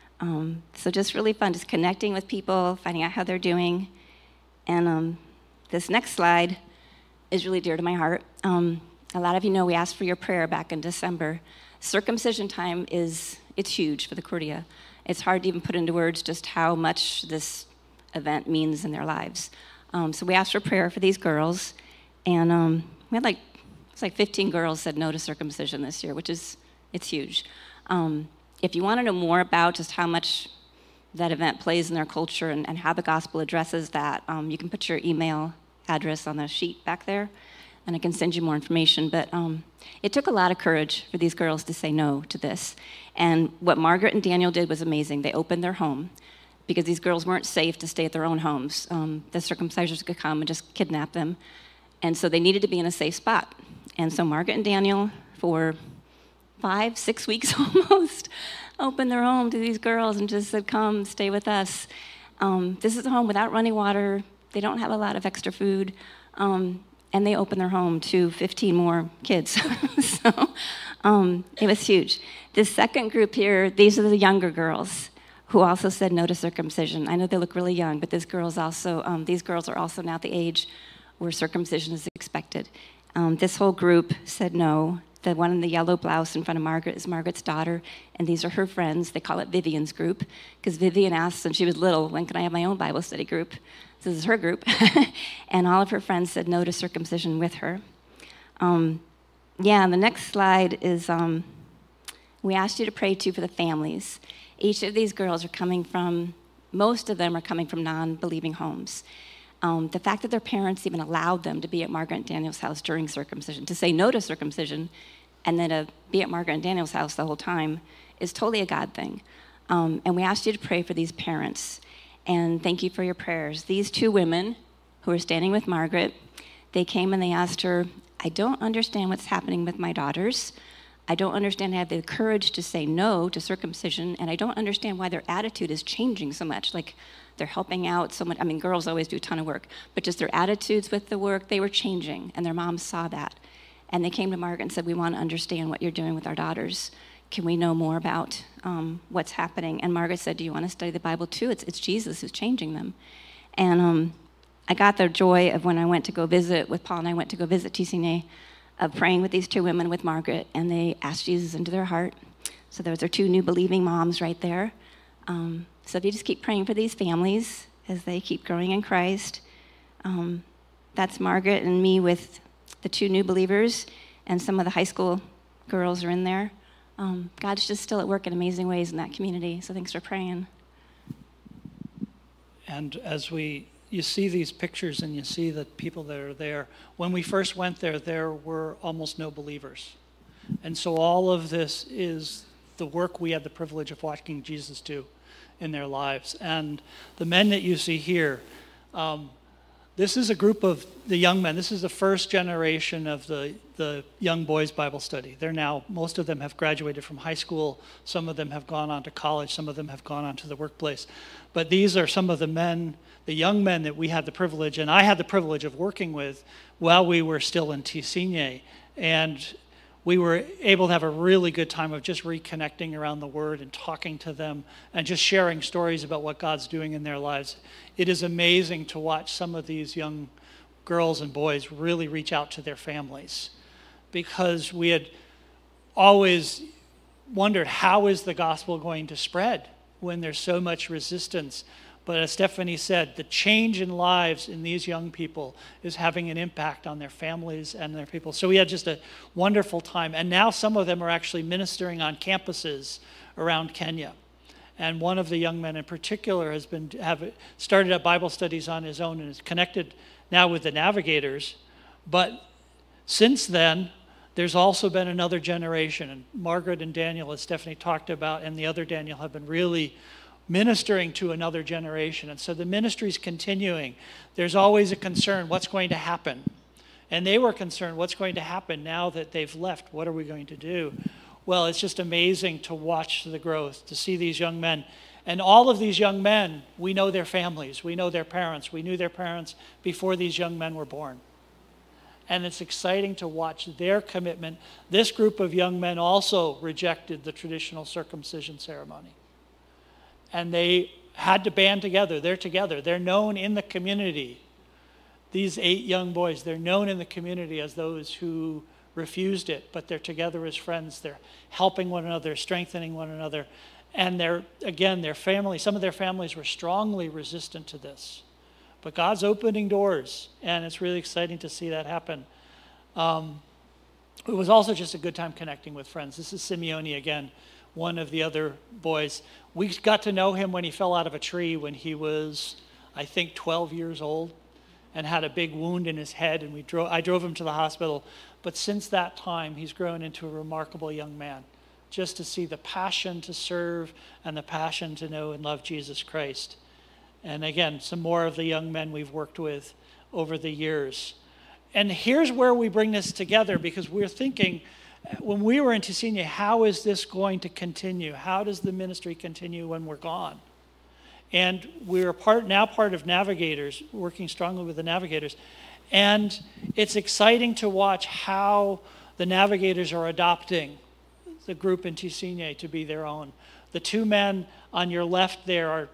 Um, so just really fun, just connecting with people, finding out how they're doing. And um, this next slide is really dear to my heart. Um, a lot of you know we asked for your prayer back in December. Circumcision time is, it's huge for the Kurdia. It's hard to even put into words just how much this event means in their lives. Um, so we asked for prayer for these girls, and um, we had like, it's like fifteen girls said no to circumcision this year, which is, it's huge. Um, if you want to know more about just how much that event plays in their culture and, and how the gospel addresses that, um, you can put your email address on the sheet back there, and I can send you more information. But um, it took a lot of courage for these girls to say no to this. And what Margaret and Daniel did was amazing. They opened their home because these girls weren't safe to stay at their own homes. Um, the circumcisers could come and just kidnap them. And so they needed to be in a safe spot. And so Margaret and Daniel, for five, six weeks almost, opened their home to these girls and just said, come, stay with us. Um, this is a home without running water. They don't have a lot of extra food. Um, and they opened their home to fifteen more kids. so um, it was huge. This second group here, these are the younger girls who also said no to circumcision. I know they look really young, but this girl's also, um, these girls are also now at the age where circumcision is expected. Um, this whole group said no. The one in the yellow blouse in front of Margaret is Margaret's daughter, and these are her friends. They call it Vivian's group, because Vivian asked when she was little, when can I have my own Bible study group? This is her group. And all of her friends said no to circumcision with her. Um, yeah, and the next slide is, um, we asked you to pray too for the families. Each of these girls are coming from, most of them are coming from non-believing homes. Um, the fact that their parents even allowed them to be at Margaret and Daniel's house during circumcision, to say no to circumcision, and then to be at Margaret and Daniel's house the whole time, is totally a God thing. Um, and we asked you to pray for these parents. And thank you for your prayers. These two women who are standing with Margaret, they came and they asked her, I don't understand what's happening with my daughters. I don't understand I have the courage to say no to circumcision, and I don't understand why their attitude is changing so much. Like, they're helping out so much. I mean, girls always do a ton of work, but just their attitudes with the work, they were changing, and their moms saw that. And they came to Margaret and said, we want to understand what you're doing with our daughters. Can we know more about um, what's happening? And Margaret said, do you want to study the Bible too? It's, it's Jesus who's changing them. And um, I got the joy of when I went to go visit, with Paul and I went to go visit T C N A, of praying with these two women with Margaret, and they asked Jesus into their heart. So those are two new believing moms right there. Um, so if you just keep praying for these families as they keep growing in Christ. Um, that's Margaret and me with the two new believers, and some of the high school girls are in there. Um, God's just still at work in amazing ways in that community, so thanks for praying. And as we, you see these pictures and you see the people that are there, when we first went there, there were almost no believers. And so all of this is the work we had the privilege of watching Jesus do in their lives. And the men that you see here, um, this is a group of the young men. This is the first generation of the, the young boys Bible study. They're now, most of them have graduated from high school. Some of them have gone on to college. Some of them have gone on to the workplace. But these are some of the men, the young men that we had the privilege, and I had the privilege of working with while we were still in T C N A. And we were able to have a really good time of just reconnecting around the Word and talking to them and just sharing stories about what God's doing in their lives. It is amazing to watch some of these young girls and boys really reach out to their families, because we had always wondered, how is the gospel going to spread when there's so much resistance? But as Stephanie said, the change in lives in these young people is having an impact on their families and their people. So we had just a wonderful time. And now some of them are actually ministering on campuses around Kenya. And one of the young men in particular has been have started up Bible studies on his own and is connected now with the Navigators. But since then, there's also been another generation. And Margaret and Daniel, as Stephanie talked about, and the other Daniel, have been really ministering to another generation. And so the ministry is continuing. There's always a concern, what's going to happen And they were concerned, what's going to happen now that they've left? What are we going to do? Well, it's just amazing to watch the growth, to see these young men. And all of these young men, we know their families, we know their parents. We knew their parents before these young men were born. And it's exciting to watch their commitment. This group of young men also rejected the traditional circumcision ceremony. And they had to band together. They're together. They're known in the community. These eight young boys, they're known in the community as those who refused it, but they're together as friends. They're helping one another, strengthening one another. And they're, again, their family, some of their families were strongly resistant to this. But God's opening doors, and it's really exciting to see that happen. Um, it was also just a good time connecting with friends. This is Simeone again, one of the other boys. We got to know him when he fell out of a tree when he was, I think, twelve years old and had a big wound in his head, and we drove, I drove him to the hospital. But since that time, he's grown into a remarkable young man. Just to see the passion to serve and the passion to know and love Jesus Christ. And again, some more of the young men we've worked with over the years. And here's where we bring this together, because we're thinking, when we were in Ticino, how is this going to continue? How does the ministry continue when we're gone? And we're part, now part of Navigators, working strongly with the Navigators. And it's exciting to watch how the Navigators are adopting the group in Ticino to be their own. The two men on your left there are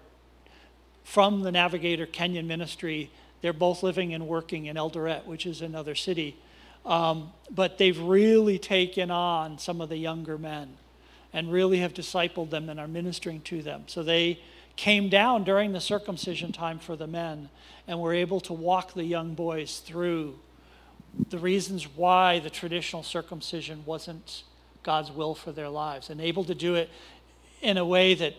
from the Navigator Kenyan ministry. They're both living and working in Eldoret, which is another city. Um, but they've really taken on some of the younger men and really have discipled them and are ministering to them. So they came down during the circumcision time for the men and were able to walk the young boys through the reasons why the traditional circumcision wasn't God's will for their lives, and able to do it in a way that,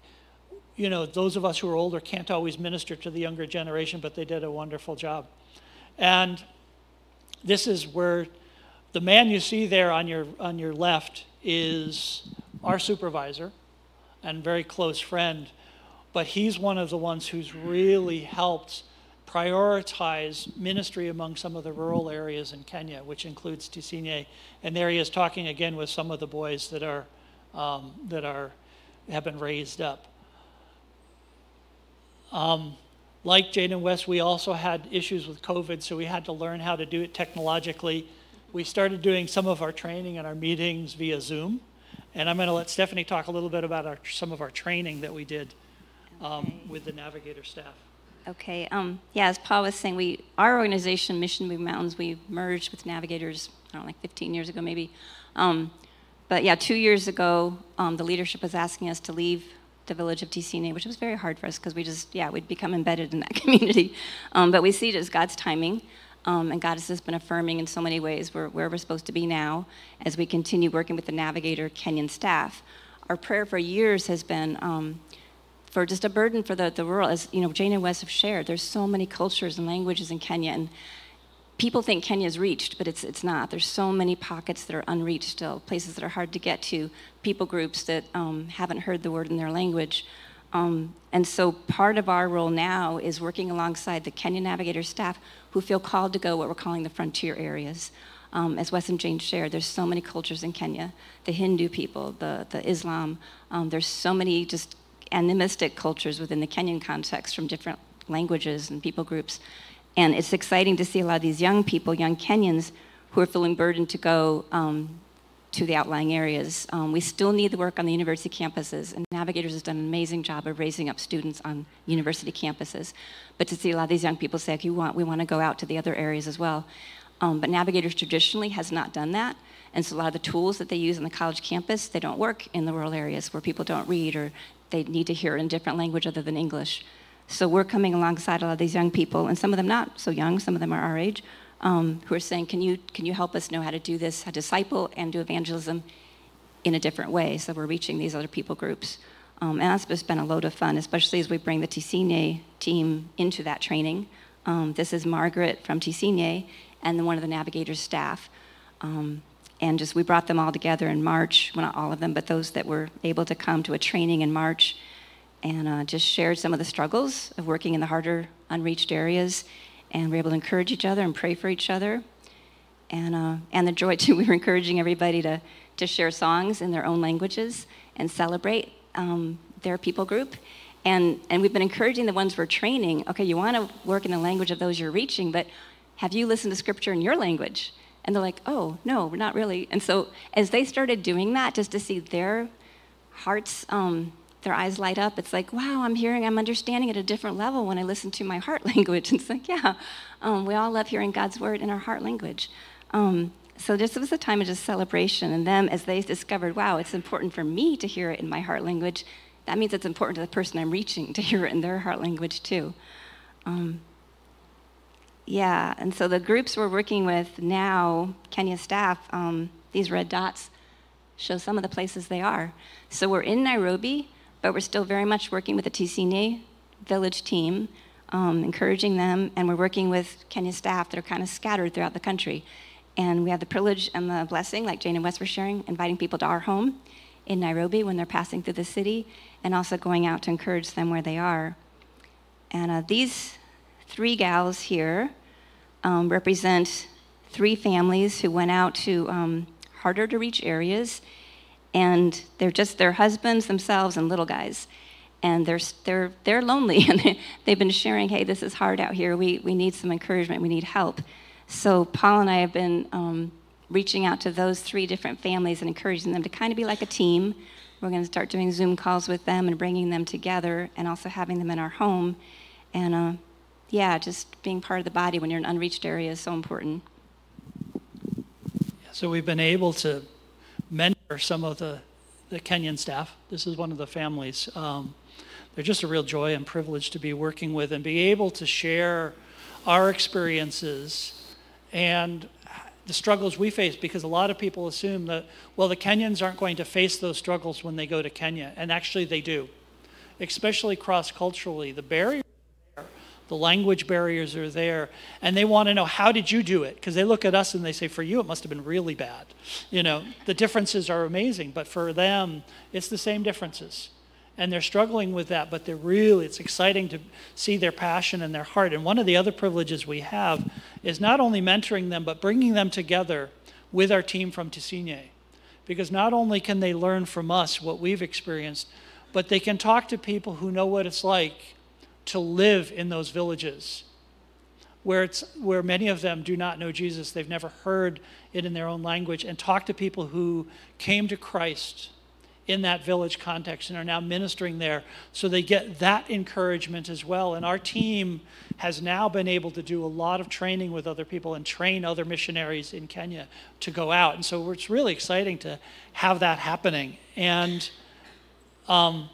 you know, those of us who are older can't always minister to the younger generation, but they did a wonderful job. And this is where the man you see there on your on your left is our supervisor and very close friend, but he's one of the ones who's really helped prioritize ministry among some of the rural areas in Kenya, which includes Ticino. And there he is talking again with some of the boys that are um, that are have been raised up. Um, like Jane and Wes, we also had issues with COVID, so we had to learn how to do it technologically. We started doing some of our training and our meetings via Zoom. And I'm going to let Stephanie talk a little bit about our, some of our training that we did um, Okay. with the Navigator staff. Okay. Um, yeah, as Paul was saying, we our organization, Mission Moving Mountains, we merged with Navigators, I don't know, like fifteen years ago maybe. Um, but yeah, two years ago, um, the leadership was asking us to leave the village of Ticino, which was very hard for us because we just, yeah, we'd become embedded in that community. Um, but we see it as God's timing. Um, and God has just been affirming in so many ways where, where we're supposed to be now as we continue working with the Navigator Kenyan staff. Our prayer for years has been um, for just a burden for the, the rural. As you know, Jane and Wes have shared, there's so many cultures and languages in Kenya, and people think Kenya's reached, but it's it's not. There's so many pockets that are unreached still, places that are hard to get to, people groups that um, haven't heard the word in their language. Um, and so part of our role now is working alongside the Kenyan Navigator staff who feel called to go what we're calling the frontier areas. Um, as Wes and Jane shared, there's so many cultures in Kenya, the Hindu people, the, the Islam, um, there's so many just animistic cultures within the Kenyan context from different languages and people groups. And it's exciting to see a lot of these young people, young Kenyans, who are feeling burdened to go um, to the outlying areas. Um, we still need the work on the university campuses, and Navigators has done an amazing job of raising up students on university campuses. But to see a lot of these young people say, okay, we want, we want to go out to the other areas as well. Um, but Navigators traditionally has not done that. And so a lot of the tools that they use on the college campus, they don't work in the rural areas where people don't read or they need to hear it in a different language other than English. So we're coming alongside a lot of these young people, and some of them not so young, some of them are our age, um, who are saying, can you, can you help us know how to do this, how to disciple and do evangelism in a different way? So we're reaching these other people groups. Um, and that's just been a load of fun, especially as we bring the Ticino team into that training. Um, this is Margaret from Ticino and then one of the Navigators staff. Um, and just we brought them all together in March, well, not all of them, but those that were able to come to a training in March, and uh, just shared some of the struggles of working in the harder, unreached areas. And we're able to encourage each other and pray for each other. and uh, and the joy too. We were encouraging everybody to to share songs in their own languages and celebrate um, their people group. And and we've been encouraging the ones we're training. Okay, you want to work in the language of those you're reaching, but have you listened to scripture in your language? And they're like, oh no, not really. And so as they started doing that, just to see their hearts, um, their eyes light up, it's like, wow, I'm hearing, I'm understanding at a different level when I listen to my heart language. And it's like, yeah, um, we all love hearing God's word in our heart language. Um, so this was a time of just celebration. And then as they discovered, wow, it's important for me to hear it in my heart language, that means it's important to the person I'm reaching to hear it in their heart language too. Um, yeah, and so the groups we're working with now, Kenya staff, um, these red dots show some of the places they are. So we're in Nairobi, but we're still very much working with the Tisine village team, um, encouraging them, and we're working with Kenya staff that are kind of scattered throughout the country. And we have the privilege and the blessing, like Jane and Wes were sharing, inviting people to our home in Nairobi when they're passing through the city, and also going out to encourage them where they are. And uh, these three gals here um, represent three families who went out to um, harder to reach areas, and they're just their husbands themselves and little guys. And they're, they're, they're lonely, and they've been sharing, hey, this is hard out here. We, we need some encouragement. We need help. So Paul and I have been um, reaching out to those three different families and encouraging them to kind of be like a team. We're going to start doing Zoom calls with them and bringing them together and also having them in our home. And uh, yeah, just being part of the body when you're in unreached area is so important. So we've been able to mentor some of the, the Kenyan staff. This is one of the families. Um, they're just a real joy and privilege to be working with and be able to share our experiences and the struggles we face, because a lot of people assume that, well, the Kenyans aren't going to face those struggles when they go to Kenya, and actually they do, especially cross-culturally. The barriers are there, the language barriers are there, and they want to know, how did you do it? Because they look at us and they say, for you, it must have been really bad. You know, the differences are amazing, but for them, it's the same differences. And they're struggling with that, but they're really, it's exciting to see their passion and their heart. And one of the other privileges we have is not only mentoring them, but bringing them together with our team from Tisine. Because not only can they learn from us what we've experienced, but they can talk to people who know what it's like to live in those villages, where, it's, where many of them do not know Jesus. They've never heard it in their own language, and talk to people who came to Christ in that village context and are now ministering there, so they get that encouragement as well. And our team has now been able to do a lot of training with other people and train other missionaries in Kenya to go out. And so it's really exciting to have that happening. And um,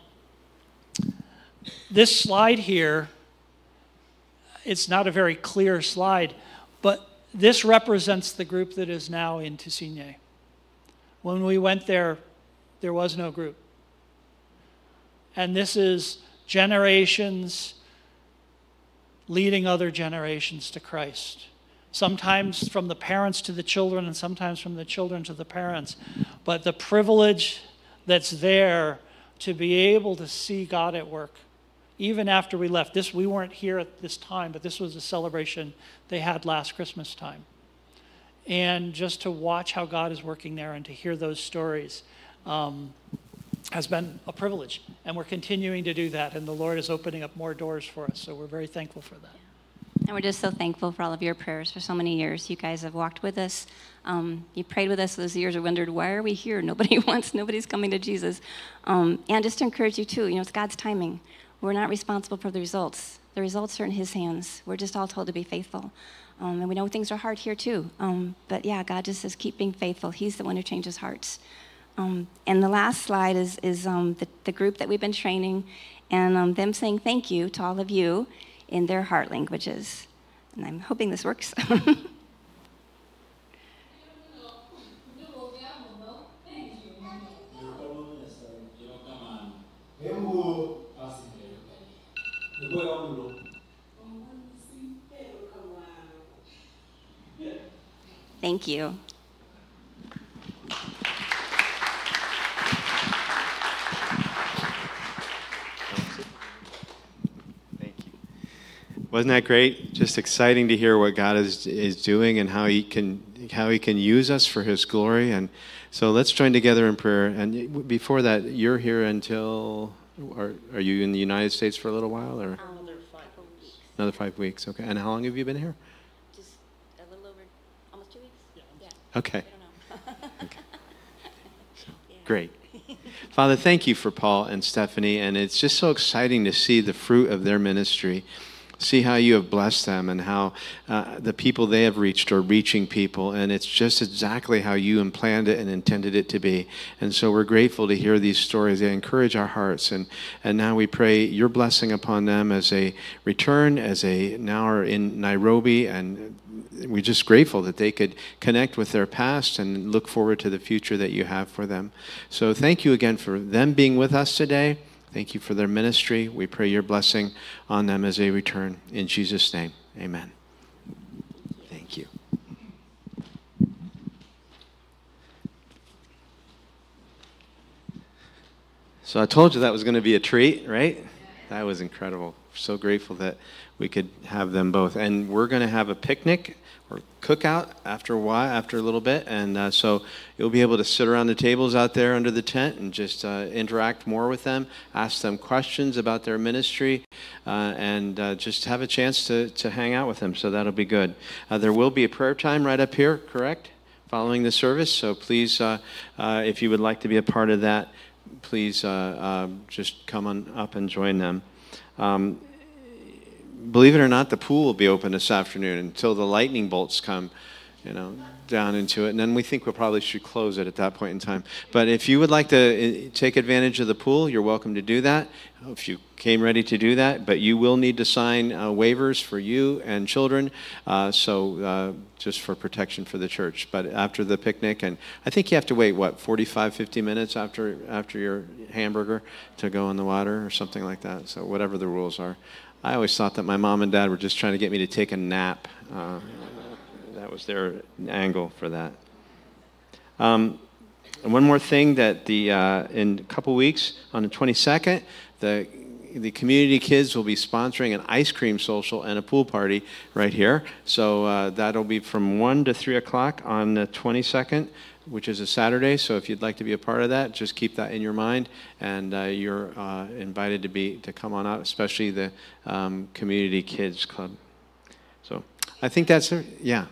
this slide here, it's not a very clear slide, but this represents the group that is now in Tisine. When we went there, there was no group. And this is generations leading other generations to Christ. Sometimes from the parents to the children, and sometimes from the children to the parents. But the privilege that's there to be able to see God at work, even after we left. This, we weren't here at this time, but this was a celebration they had last Christmas time. And just to watch how God is working there and to hear those stories Um, has been a privilege, and we're continuing to do that, and the Lord is opening up more doors for us, so we're very thankful for that. And we're just so thankful for all of your prayers for so many years. You guys have walked with us. Um, you prayed with us those years. We wondered, why are we here? Nobody wants, nobody's coming to Jesus. Um, and just to encourage you too, you know, it's God's timing. We're not responsible for the results. The results are in his hands. We're just all told to be faithful. Um, and we know things are hard here too. Um, but yeah, God just says, keep being faithful. He's the one who changes hearts. Um, and the last slide is, is um, the, the group that we've been training, and um, them saying thank you to all of you in their heart languages. And I'm hoping this works. Thank you. Well, Wasn't that great? Just exciting to hear what God is is doing and how He can how He can use us for His glory. And so let's join together in prayer. And before that, you're here until, are, are you in the United States for a little while, or Another five weeks. another five weeks? Okay. And how long have you been here? Just a little over, almost two weeks? Yeah. Okay. I don't know. Okay. Great. Father, thank you for Paul and Stephanie, and it's just so exciting to see the fruit of their ministry. See how you have blessed them and how uh, the people they have reached are reaching people. And it's just exactly how you planned it and intended it to be. And so we're grateful to hear these stories. They encourage our hearts. And, and now we pray your blessing upon them as they return, as they now are in Nairobi. And we're just grateful that they could connect with their past and look forward to the future that you have for them. So thank you again for them being with us today. Thank you for their ministry. We pray your blessing on them as they return. In Jesus' name, amen. Thank you. So I told you that was going to be a treat, right? That was incredible. So grateful that we could have them both. And we're going to have a picnic or cookout after a while, after a little bit. And uh, so you'll be able to sit around the tables out there under the tent and just uh, interact more with them, ask them questions about their ministry, uh, and uh, just have a chance to, to hang out with them. So that'll be good. Uh, there will be a prayer time right up here, correct? Following the service. So please, uh, uh, if you would like to be a part of that, please uh, uh, just come on up and join them. Um, Believe it or not, the pool will be open this afternoon until the lightning bolts come, you know, down into it. And then we think we probably should close it at that point in time. But if you would like to uh, take advantage of the pool, you're welcome to do that. If you came ready to do that, but you will need to sign uh, waivers for you and children, uh, so uh, just for protection for the church. But after the picnic, and I think you have to wait, what, forty-five, fifty minutes after after your hamburger to go in the water or something like that. So whatever the rules are. I always thought that my mom and dad were just trying to get me to take a nap. Uh, that was their angle for that. Um, and one more thing, that the uh, in a couple weeks, on the twenty-second, the the community kids will be sponsoring an ice cream social and a pool party right here. So uh, that'll be from one to three o'clock on the twenty-second, which is a Saturday. So if you'd like to be a part of that, just keep that in your mind, and uh, you're uh, invited to be to come on out, especially the um, Community Kids Club. So I think that's it. Yeah.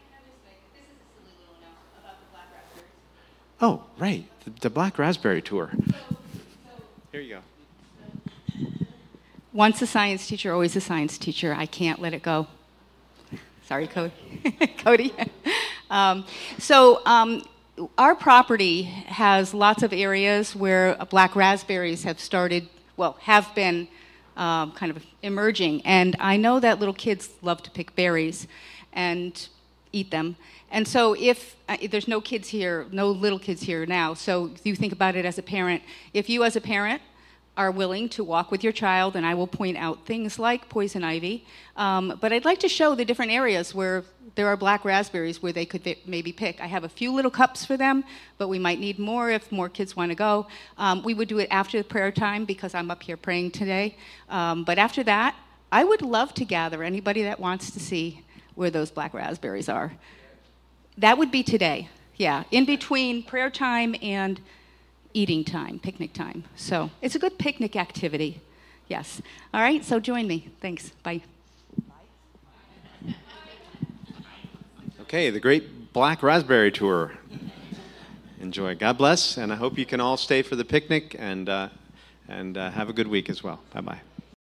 Oh, right, the, the Black Raspberry Tour. Here you go. Once a science teacher, always a science teacher. I can't let it go. Sorry, Cody. Cody. um, so. Um, Our property has lots of areas where black raspberries have started, well, have been um, kind of emerging. And I know that little kids love to pick berries and eat them. And so if, uh, if there's no kids here, no little kids here now, so you think about it as a parent. If you as a parent are willing to walk with your child, and I will point out things like poison ivy, um, but I'd like to show the different areas where there are black raspberries where they could maybe pick. I have a few little cups for them, but we might need more if more kids want to go. Um, we would do it after the prayer time because I'm up here praying today. Um, but after that, I would love to gather anybody that wants to see where those black raspberries are. That would be today, yeah, in between prayer time and eating time, picnic time. So it's a good picnic activity, yes. All right, so join me. Thanks, bye. Okay, the Great Black Raspberry Tour. Enjoy. God bless, and I hope you can all stay for the picnic, and, uh, and uh, have a good week as well. Bye-bye.